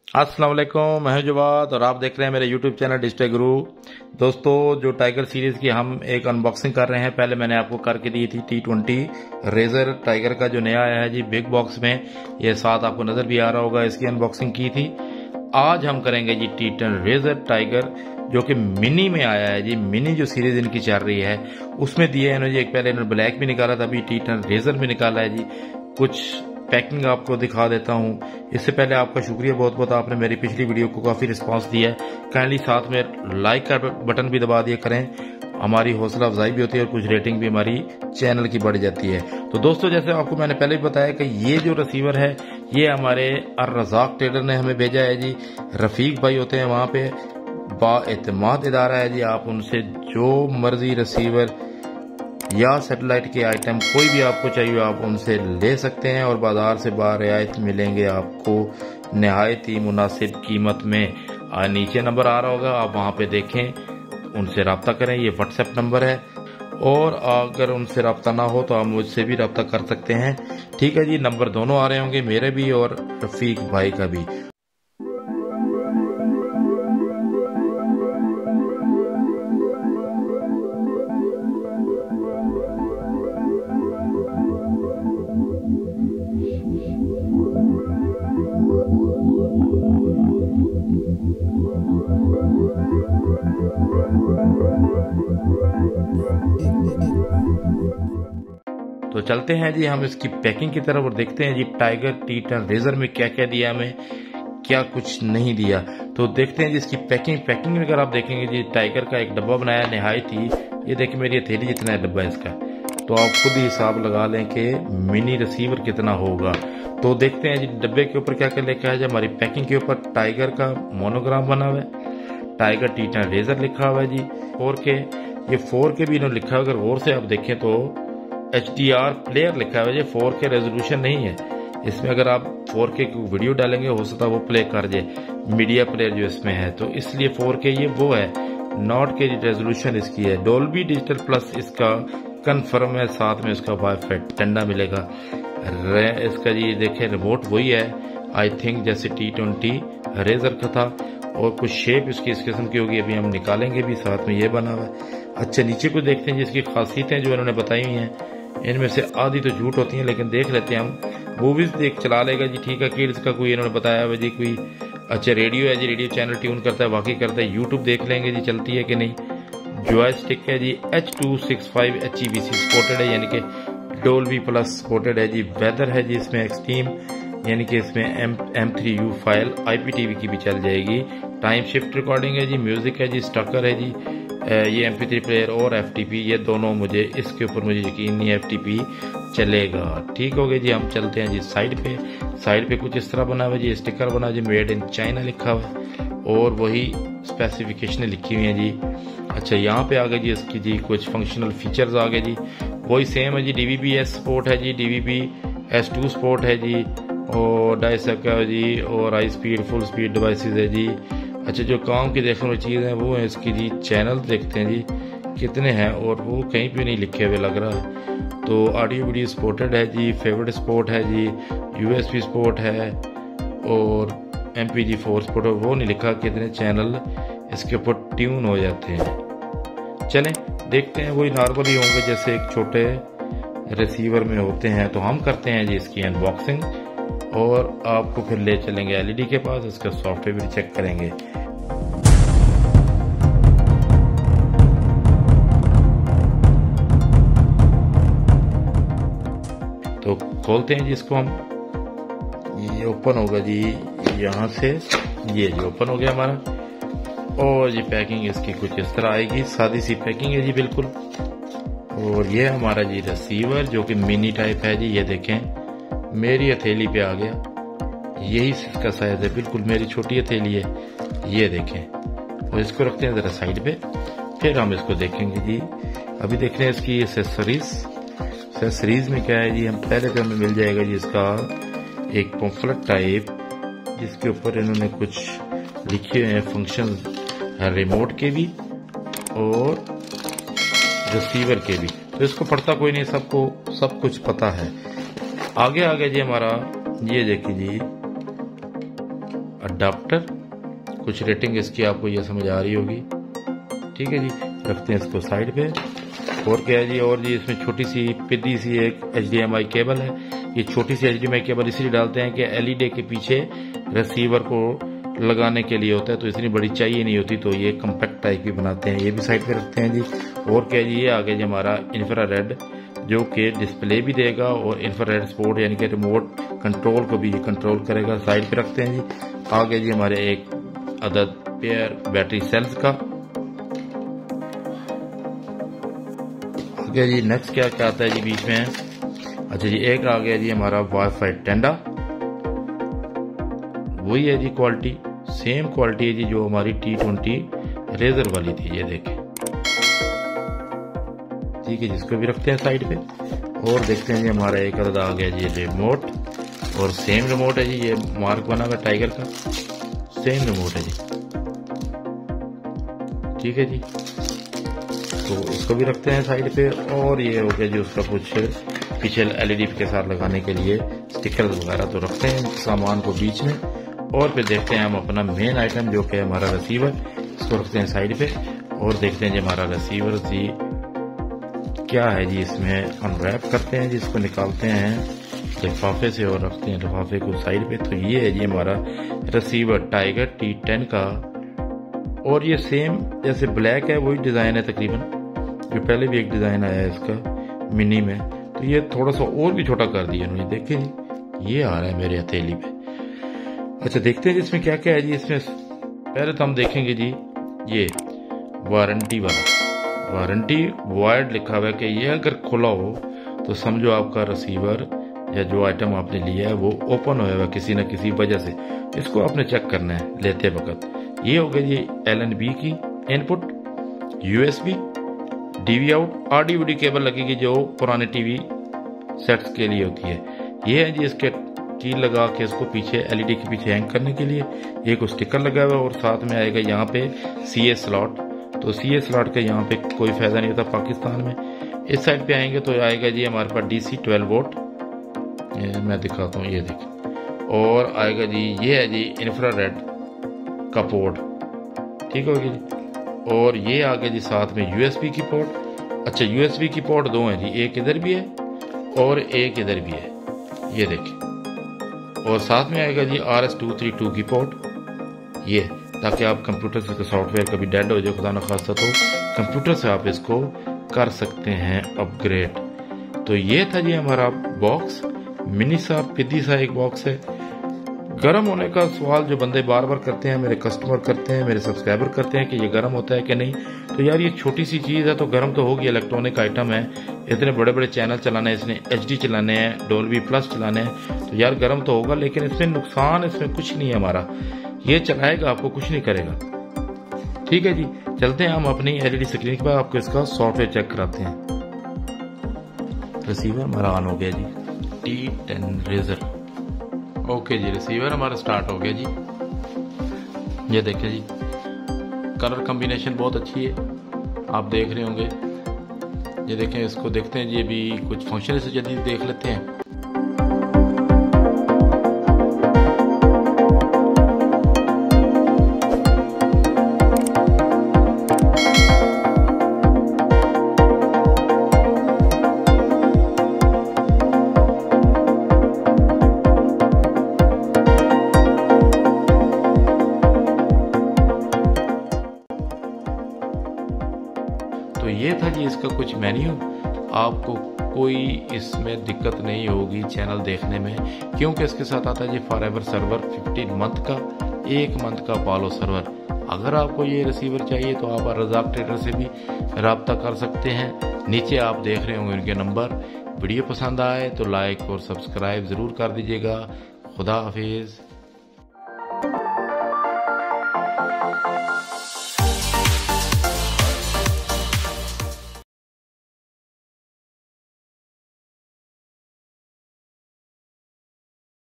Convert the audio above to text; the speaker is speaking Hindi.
अस्सलाम वालेकुम, मैं हूं जवाद और आप देख रहे हैं मेरे YouTube चैनल डिजिटल गुरु। दोस्तों, जो टाइगर सीरीज की हम एक अनबॉक्सिंग कर रहे हैं, पहले मैंने आपको करके दी थी T20 रेजर टाइगर का जो नया आया है जी बिग बॉक्स में। ये साथ आपको नजर भी आ रहा होगा, इसकी अनबॉक्सिंग की थी। आज हम करेंगे जी T10 रेजर टाइगर जो कि मिनी में आया है जी। मिनी जो सीरीज इनकी चल रही है उसमें दिए इन्होंने एक, पहले इन्होंने ब्लैक भी निकाला था, अभी T10 रेजर भी निकाला है जी। कुछ पैकिंग आपको दिखा देता हूं। इससे पहले आपका शुक्रिया बहुत बहुत, आपने मेरी पिछली वीडियो को काफी रिस्पांस दिया है। काइंडली साथ में लाइक का बटन भी दबा दिया करें, हमारी हौसला अफजाई भी होती है और कुछ रेटिंग भी हमारी चैनल की बढ़ जाती है। तो दोस्तों, जैसे आपको मैंने पहले भी बताया कि ये जो रिसीवर है ये हमारे अर्रज़ाक ट्रेडर ने हमें भेजा है जी। रफीक भाई होते हैं वहां पे, बाएतमाद इदारा है जी। आप उनसे जो मर्जी रिसीवर या सैटेलाइट के आइटम कोई भी आपको चाहिए आप उनसे ले सकते हैं और बाजार से बारियायत मिलेंगे आपको नहायत ही मुनासिब कीमत में। नीचे नंबर आ रहा होगा, आप वहां पे देखें, उनसे रब्ता करें। ये व्हाट्सएप नंबर है और अगर उनसे रब्ता ना हो तो आप मुझसे भी रब्ता कर सकते हैं। ठीक है जी, नंबर दोनों आ रहे होंगे, मेरे भी और रफीक भाई का भी। तो चलते हैं जी हम इसकी पैकिंग की तरफ और देखते हैं जी टाइगर T10 रेजर में क्या क्या दिया हमें, क्या कुछ नहीं दिया। तो देखते हैं जी इसकी पैकिंग में अगर आप देखेंगे जी, टाइगर का एक डब्बा बनाया नहायत ही, ये देखिए मेरी हथेली जितना है डब्बा इसका, तो आप खुद ही हिसाब लगा लें कि मिनी रिसीवर कितना होगा। तो देखते हैं जी डब्बे के ऊपर क्या क्या लिखा है। जो हमारी पैकिंग के ऊपर टाइगर का मोनोग्राम बना हुआ है, टाइगर T10 रेजर लिखा हुआ है जी 4K। ये 4K भी इन्होंने लिखा है, अगर गौर से आप देखें तो HDR प्लेयर लिखा है, 4K रेजोल्यूशन नहीं है इसमें। अगर आप 4K की वीडियो डालेंगे हो सकता है वो प्ले कर जाए, मीडिया प्लेयर जो इसमें है, तो इसलिए 4K ये वो है, नॉट के रेजोल्यूशन इसकी है। डोल्बी डिजिटल प्लस इसका कंफर्म है, साथ में इसका वाईफाई डंडा मिलेगा। इसका जी देखें रिमोट वही है आई थिंक जैसे T20 रेजर का था, और कुछ शेप इसकी इस किस्म की होगी, अभी हम निकालेंगे भी। साथ में ये बना हुआ है। अच्छा, नीचे को देखते हैं जिसकी खासियतें जो इन्होंने बताई हुई हैं, इनमें से आधी तो झूठ होती हैं, लेकिन देख लेते हैं हम। मूवीज देख चला लेगा जी, ठीक है। किड्स का कोई इन्होंने बताया हुआ जी कोई, अच्छा रेडियो है जी, रेडियो चैनल ट्यून करता है, बाकी करता है। यूट्यूब देख लेंगे जी चलती है कि नहीं। जॉयस्टिक है जी H265 HEVC सपोर्टेड है, यानी कि डोल्बी प्लस सपोर्टेड है जी। वेदर है जी इसमें एक्सट्रीम, यानी कि इसमें M3U फाइल IPTV की भी चल जाएगी। टाइम शिफ्ट रिकॉर्डिंग है जी। म्यूजिक है जी, स्टॉकर है जी। ये MP3 प्लेयर और FTP, ये दोनों मुझे इसके ऊपर मुझे यकीन नहीं FTP चलेगा। ठीक हो गया जी, हम चलते हैं जी साइड पे। साइड पे कुछ इस तरह बना हुआ जी, स्टिकर बना जी, मेड इन चाइना लिखा हुआ है और वही स्पेसिफिकेशन लिखी हुई है जी। अच्छा, यहाँ पे आ गए जी इसकी जी कुछ फंक्शनल फीचर्स आ गए जी, वही सेम है जी। DVB-S सपोर्ट है जी, DVB-S2 सपोर्ट है जी, और डायसक है जी, और high speed full speed devices है जी। अच्छा, जो काम की देखने वाली चीज़ है वो है इसकी जी, चैनल देखते हैं जी कितने हैं, और वो कहीं पे नहीं लिखे हुए लग रहा है। तो ऑडियो वीडियो सपोर्टेड है जी, फेवरेट सपोर्ट है जी, USB सपोर्ट है और MPG4 सपोर्ट है, वो नहीं लिखा कितने चैनल इसके ऊपर ट्यून हो जाते हैं। चलें देखते हैं, वही नॉर्मल ही होंगे जैसे एक छोटे रिसीवर में होते हैं। तो हम करते हैं जी इसकी अनबॉक्सिंग और आपको फिर ले चलेंगे LED के पास, इसका सॉफ्टवेयर भी चेक करेंगे। तो खोलते हैं जी इसको हम, ये ओपन होगा जी यहाँ से, ये जी ओपन हो गया हमारा। और ये पैकिंग इसकी कुछ इस तरह आएगी, सादी सी पैकिंग है जी बिल्कुल। और ये हमारा जी रिसीवर जो कि मिनी टाइप है जी, ये देखें मेरी हथेली पे आ गया, यही इसका साइज है, बिल्कुल मेरी छोटी हथेली है, ये देखें। और इसको रखते हैं जरा साइड पे, फिर हम इसको देखेंगे जी। अभी देख रहे हैं इसकी एसेसरीज में क्या है जी। हम पहले तो हमें मिल जाएगा जी इसका एक पॉम्फलेट टाइप, जिसके ऊपर इन्होंने कुछ लिखे हुए हैं फंक्शन रिमोट के भी और रिसीवर के भी। तो इसको पढ़ता कोई नहीं, सबको सब कुछ पता है। आगे जी हमारा ये देखिए जी अडाप्टर, कुछ रेटिंग इसकी आपको ये समझ आ रही होगी। ठीक है जी, रखते हैं इसको साइड पे। और क्या है जी, और जी इसमें छोटी सी पिद्दी सी एक HDMI केबल है। ये छोटी सी HDMI केबल इसलिए डालते हैं कि LED के पीछे रिसीवर को लगाने के लिए होता है, तो इतनी बड़ी चाहिए नहीं होती, तो ये कम्पैक्ट टाइप की बनाते हैं। ये भी साइड पे रखते हैं जी। और क्या जी, ये आगे जी हमारा इंफ्रारेड, जो कि डिस्प्ले भी देगा और इंफ्रारेड सपोर्ट यानी कि रिमोट कंट्रोल को भी कंट्रोल करेगा। साइड पे रखते हैं जी। आगे जी हमारे एक अदद पेयर बैटरी सेल्स का। आगे जी नेक्स्ट क्या क्या आता है जी बीच में। अच्छा जी, एक आ गया जी हमारा वाईफाई टेंडा। वही है जी क्वालिटी, सेम क्वालिटी है जी जो हमारी T20 रेजर वाली थी, ये देखें। ठीक है, जिसको भी रखते हैं साइड पे। और देखते हैं जी हमारा एक अदद आ गया जी रिमोट, और सेम रिमोट है जी, ये मार्क बना हुआ टाइगर का, सेम रिमोट है जी। ठीक है जी, तो इसको भी रखते हैं साइड पे। और ये हो गया जी उसका कुछ पीछे LED के साथ लगाने के लिए स्टिकर वगैरह, तो रखते हैं सामान को बीच में। और फिर देखते हैं हम अपना मेन आइटम जो कि हमारा रिसीवर, इसको रखते हैं साइड पे। और देखते हैं जी हमारा रिसीवर जी क्या है जी, इसमें अनरैप करते हैं जी, इसको निकालते हैं लिफाफे से और रखते हैं लिफाफे को साइड पे। तो ये है जी हमारा रिसीवर टाइगर T10 का। और ये सेम जैसे ब्लैक है वही डिजाइन है तकरीबन, जो पहले भी एक डिजाइन आया है इसका मिनी में, तो ये थोड़ा सा और भी छोटा कर दिया उन्होंने। देखें जी, ये आ रहा है मेरे हथेली पे। अच्छा, देखते हैं जी इसमें क्या क्या है जी। इसमें पहले तो हम देखेंगे जी ये वारंटी वाला, वारंटी वॉइड लिखा हुआ है कि ये अगर खुला हो तो समझो आपका रिसीवर या जो आइटम आपने लिया है वो ओपन हुआ है किसी न किसी वजह से। इसको आपने चेक करना है लेते वक्त। ये हो गया जी LNB की input, USB, DV out, RD/VD cable लगेगी जो पुराने TV सेट्स के लिए होती है। ये है जी इसके की लगा के इसको पीछे LED के पीछे हैंग करने के लिए एक स्टिकर लगा हुआ है। और साथ में आएगा यहाँ पे CA स्लॉट। तो CA स्लॉट का यहाँ पे कोई फायदा नहीं होता पाकिस्तान में। इस साइड पे आएंगे तो आएगा जी हमारे पास DC 12 वोल्ट, मैं दिखाता हूँ, ये देखिए। और आएगा जी ये है जी इंफ्रारेड का पोर्ट, ठीक होगी जी। और ये आ गया जी साथ में USB की पोर्ट। अच्छा, USB की पोर्ट दो हैं जी, एक इधर भी है और एक इधर भी है, ये देखिए। और साथ में आएगा जी RS-232 की पोर्ट, ये ताकि आप कंप्यूटर से सॉफ्टवेयर कभी डेड हो जाए खुदा न खास्ता तो कंप्यूटर से आप इसको कर सकते हैं अपग्रेड। तो ये था जी हमारा बॉक्स, मिनी सा पिद्दी सा एक बॉक्स है। गर्म होने का सवाल जो बंदे बार बार करते हैं, मेरे कस्टमर करते हैं, मेरे सब्सक्राइबर करते हैं कि ये गर्म होता है कि नहीं। तो यार ये छोटी सी चीज़ है तो गर्म तो होगी, इलेक्ट्रॉनिक आइटम है, इतने बड़े बड़े चैनल चलाने हैं इसने, HD चलाने हैं, डोल्बी प्लस चलाने हैं, तो यार गर्म तो होगा। लेकिन इसमें नुकसान इसमें कुछ नहीं है हमारा, ये चलाएगा आपको कुछ नहीं करेगा। ठीक है जी, चलते हैं हम अपनी LED स्क्रीन के बाद आपको इसका सॉफ्टवेयर चेक कराते हैं। रिसीवर हमारा ऑन हो गया जी, T10 रेजर। ओके जी, रिसीवर हमारा स्टार्ट हो गया जी। ये देखिए जी, कलर कॉम्बिनेशन बहुत अच्छी है, आप देख रहे होंगे। ये देखें, इसको देखते हैं जी, ये भी कुछ फंक्शन से जदीद देख लेते हैं। तो ये था जी इसका कुछ मेन्यू। आपको कोई इसमें दिक्कत नहीं होगी चैनल देखने में, क्योंकि इसके साथ आता है जी फॉरएवर सर्वर 15 मंथ का, 1 मंथ का पालो सर्वर। अगर आपको ये रिसीवर चाहिए तो आप रज़ाक ट्रेडर से भी रब्ता कर सकते हैं। नीचे आप देख रहे होंगे उनके नंबर। वीडियो पसंद आए तो लाइक और सब्सक्राइब ज़रूर कर दीजिएगा। खुदा हाफिज़।